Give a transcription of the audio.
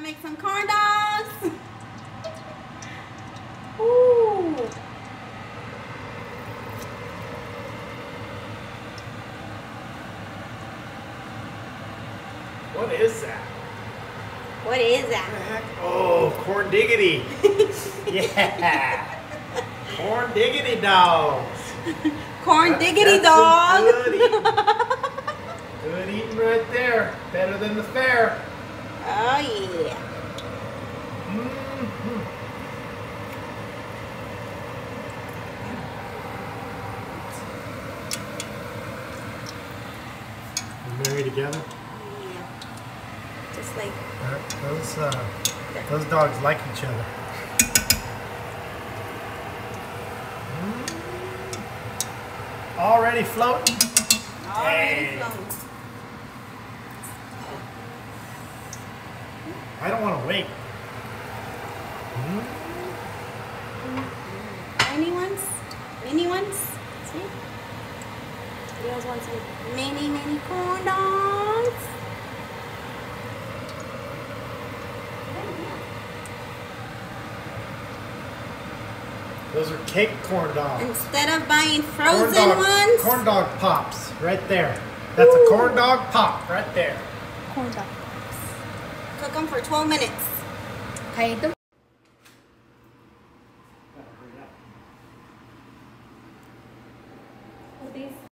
gonna make some corn dogs. Ooh. What is that? What is that? Oh, corn diggity. Yeah. Corn diggity dogs. Corn diggity dog. Good eating. Good eating right there. Better than the fair. Oh yeah. Mm-hmm. Married together? Yeah. Just like those dogs like each other. Already floating? already flown. I don't want to wait. Mini ones? Mini ones? See? You guys want some mini corn dogs? Those are cake corn dogs. Instead of buying frozen ones. Corn dog pops right there. That's a corn dog pop right there. Corn dogs. Cook them for 12 minutes. Okay.